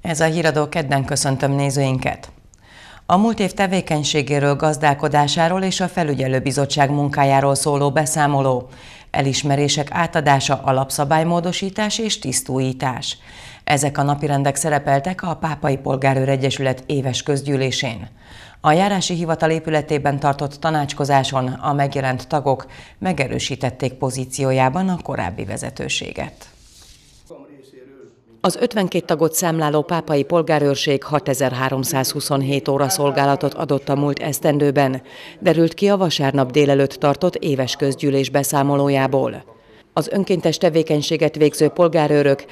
Ez a híradó, kedden köszöntöm nézőinket. A múlt év tevékenységéről, gazdálkodásáról és a felügyelőbizottság munkájáról szóló beszámoló, elismerések átadása, alapszabálymódosítás és tisztújítás. Ezek a napirendek szerepeltek a Pápai Polgárőr Egyesület éves közgyűlésén. A járási hivatal épületében tartott tanácskozáson a megjelent tagok megerősítették pozíciójában a korábbi vezetőséget. Az 52 tagot számláló Pápai Polgárőrség 6327 óra szolgálatot adott a múlt esztendőben, derült ki a vasárnap délelőtt tartott éves közgyűlés beszámolójából. Az önkéntes tevékenységet végző polgárőrök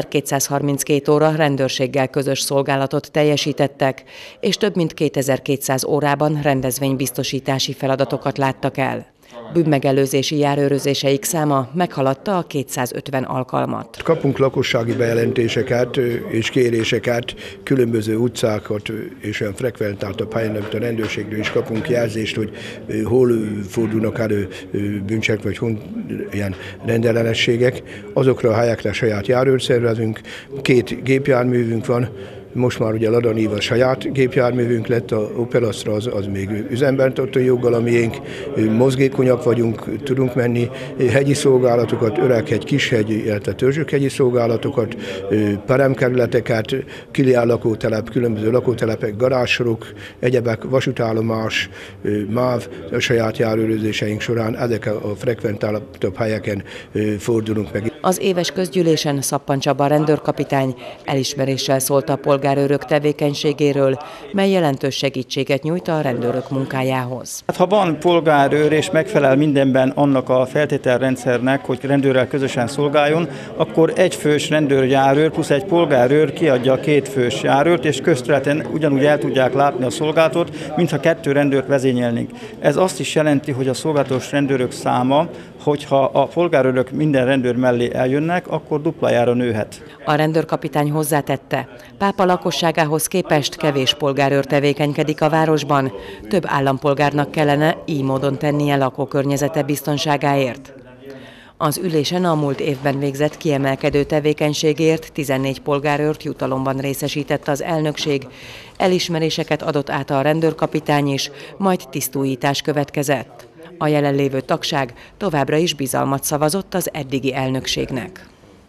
1232 óra rendőrséggel közös szolgálatot teljesítettek, és több mint 2200 órában rendezvénybiztosítási feladatokat láttak el. Bűnmegelőzési járőrözéseik száma meghaladta a 250 alkalmat. Kapunk lakossági bejelentéseket és kéréseket, különböző utcákat és olyan frekventáltabb helyen, a rendőrségről is kapunk jelzést, hogy hol fordulnak elő bűncselekmények, vagy ilyen rendellenességek. Azokra a helyekre saját járőrt szervezünk, 2 gépjárművünk van. Most már ugye Lada Niva saját gépjárművünk lett, a Opel Astra az még üzemben tartó joggal, a miénk, mozgékonyak vagyunk, tudunk menni, hegyi szolgálatokat, Öreghegy, Kishegy, illetve Törzsökhegyi szolgálatokat, peremkerületeket, Kilián lakótelep, különböző lakótelepek, garázssorok, egyebek, vasútállomás, MÁV, a saját járőrözéseink során ezek a frekventálabb helyeken fordulunk meg. Az éves közgyűlésen Szappan Csaba rendőrkapitány elismeréssel szólt a polgárőrök tevékenységéről, mely jelentős segítséget nyújt a rendőrök munkájához. Ha van polgárőr és megfelel mindenben annak a feltételrendszernek, hogy rendőrrel közösen szolgáljon, akkor egy fős rendőrjárőr plusz egy polgárőr kiadja a 2 fős járőrt, és közterületen ugyanúgy el tudják látni a szolgálatot, mintha 2 rendőrt vezényelnénk. Ez azt is jelenti, hogy a szolgálatos rendőrök száma, hogyha a polgárőrök minden rendőr mellé eljönnek, akkor duplájára nőhet. A rendőrkapitány hozzátette, Pápa lakosságához képest kevés polgárőr tevékenykedik a városban, több állampolgárnak kellene így módon tennie lakókörnyezete biztonságáért. Az ülésen a múlt évben végzett kiemelkedő tevékenységért 14 polgárőrt jutalomban részesített az elnökség, elismeréseket adott át a rendőrkapitány is, majd tisztújítás következett. A jelenlévő tagság továbbra is bizalmat szavazott az eddigi elnökségnek.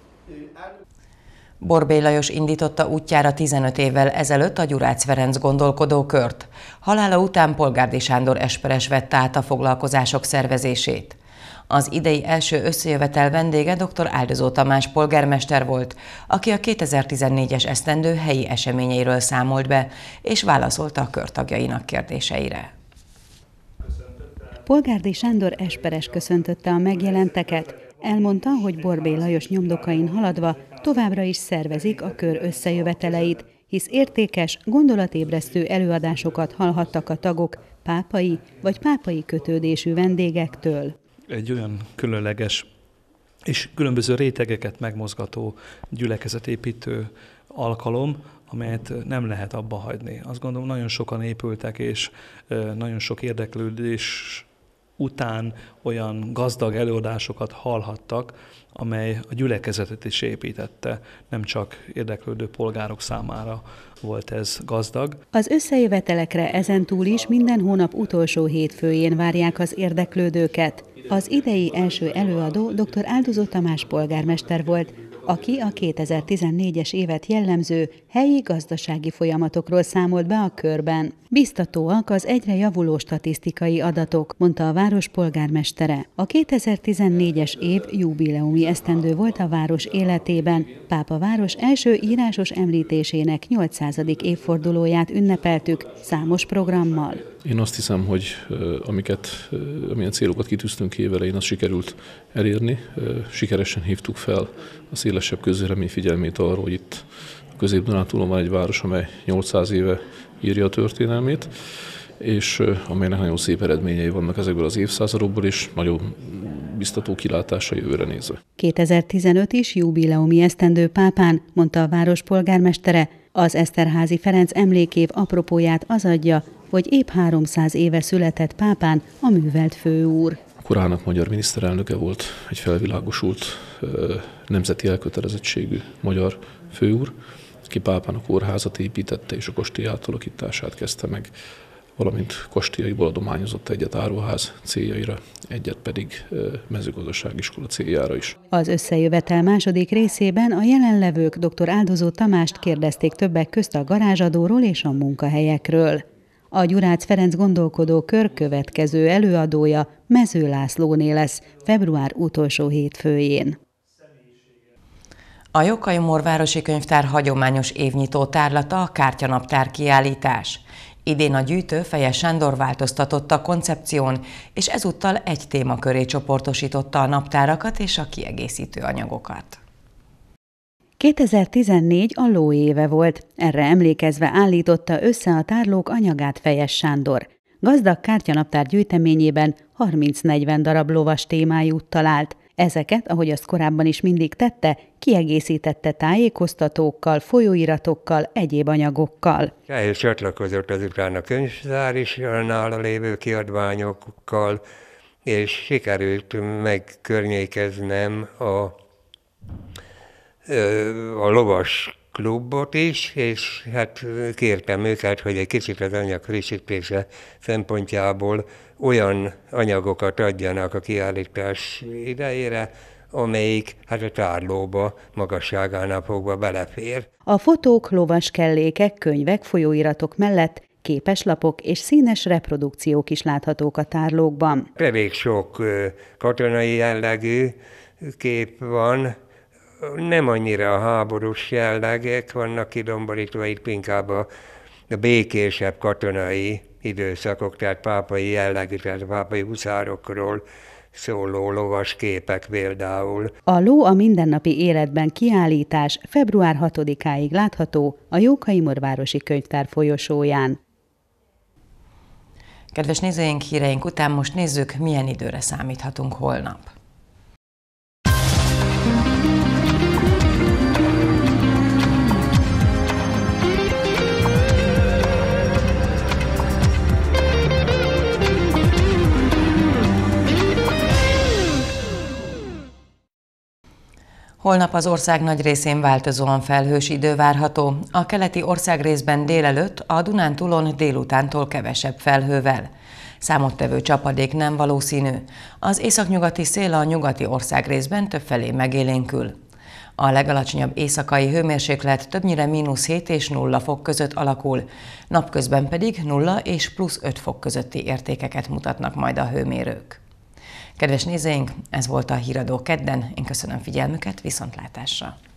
Borbély Lajos indította útjára 15 évvel ezelőtt a Gyurác Ferenc gondolkodókört. Halála után Polgárdi Sándor esperes vette át a foglalkozások szervezését. Az idei első összejövetel vendége dr. Áldozó Tamás polgármester volt, aki a 2014-es esztendő helyi eseményeiről számolt be, és válaszolt a kör tagjainak kérdéseire. Polgárdi Sándor esperes köszöntötte a megjelenteket. Elmondta, hogy Borbély Lajos nyomdokain haladva továbbra is szervezik a kör összejöveteleit, hisz értékes, gondolatébresztő előadásokat hallhattak a tagok pápai vagy pápai kötődésű vendégektől. Egy olyan különleges és különböző rétegeket megmozgató, gyülekezetépítő alkalom, amelyet nem lehet abba hagyni. Azt gondolom, nagyon sokan épültek, és nagyon sok érdeklődés után olyan gazdag előadásokat hallhattak, amely a gyülekezetet is építette, nem csak érdeklődő polgárok számára volt ez gazdag. Az összejövetelekre ezentúl is minden hónap utolsó hétfőjén várják az érdeklődőket. Az idei első előadó dr. Áldozó Tamás polgármester volt, aki a 2014-es évet jellemző helyi gazdasági folyamatokról számolt be a körben. Biztatóak az egyre javuló statisztikai adatok, mondta a város polgármestere. A 2014-es év jubileumi esztendő volt a város életében. Pápa város első írásos említésének 800. évfordulóját ünnepeltük számos programmal. Én azt hiszem, hogy amilyen célokat kitűztünk évelején, azt sikerült elérni. Sikeresen hívtuk fel a szélesebb közvélemény figyelmét arra, hogy itt a Közép-Dunántúlon van egy város, amely 800 éve írja a történelmét, és amelynek nagyon szép eredményei vannak ezekből az évszázadokból, és nagyon biztató kilátása jövőre nézve. 2015 is jubileumi esztendő pápán, mondta a város polgármestere. Az Eszterházy Ferenc emlékév apropóját az adja, hogy épp 300 éve született pápán a művelt főúr. Korának magyar miniszterelnöke volt, egy felvilágosult, nemzeti elkötelezettségű magyar főúr, aki Pápán a kórházat építette és a kastély átalakítását kezdte meg, valamint kastélyaiból adományozott egyet áruház céljaira, egyet pedig mezőgazdasági iskola céljára is. Az összejövetel második részében a jelenlevők dr. Áldozó Tamást kérdezték többek közt a garázsadóról és a munkahelyekről. A Gyurác Ferenc Gondolkodókör következő előadója Mező Lászlóné lesz február utolsó hétfőjén. A Jókai-Mor Városi Könyvtár hagyományos évnyitó tárlata a kártyanaptár kiállítás. Idén a gyűjtő Fejes Sándor változtatott a koncepción, és ezúttal egy témaköré csoportosította a naptárakat és a kiegészítő anyagokat. 2014 a ló éve volt, erre emlékezve állította össze a tárlók anyagát Fejes Sándor. Gazdag kártyanaptár gyűjteményében 30-40 darab lovas témájút talált. Ezeket, ahogy azt korábban is mindig tette, kiegészítette tájékoztatókkal, folyóiratokkal, egyéb anyagokkal. Ehhez csatlakozott azután a könyvtár is a nála lévő kiadványokkal, és sikerült megkörnyékeznem a lovas klubot is, és hát kértem őket, hogy egy kicsit az anyag frissítése szempontjából olyan anyagokat adjanak a kiállítás idejére, amelyik hát a tárlóba magasságánál fogva belefér. A fotók, lovas kellékek, könyvek, folyóiratok mellett képeslapok és színes reprodukciók is láthatók a tárlókban. Elég sok katonai jellegű kép van, nem annyira a háborús jellegek vannak kidomborítva, itt inkább a békésebb katonai időszakok, tehát pápai jellegű, tehát a pápai huszárokról szóló lovas képek például. A Ló a mindennapi életben kiállítás február 6-áig látható a Jókai-Mor Városi Könyvtár folyosóján. Kedves nézőink, híreink után most nézzük, milyen időre számíthatunk holnap. Holnap az ország nagy részén változóan felhős idő várható, a keleti országrészben délelőtt, a Dunántúlon délutántól kevesebb felhővel. Számottevő csapadék nem valószínű. Az északnyugati szél a nyugati országrészben többfelé megélénkül. A legalacsonyabb éjszakai hőmérséklet többnyire -7 és 0 fok között alakul, napközben pedig 0 és +5 fok közötti értékeket mutatnak majd a hőmérők. Kedves nézőink, ez volt a Híradó kedden, én köszönöm figyelmüket, viszontlátásra!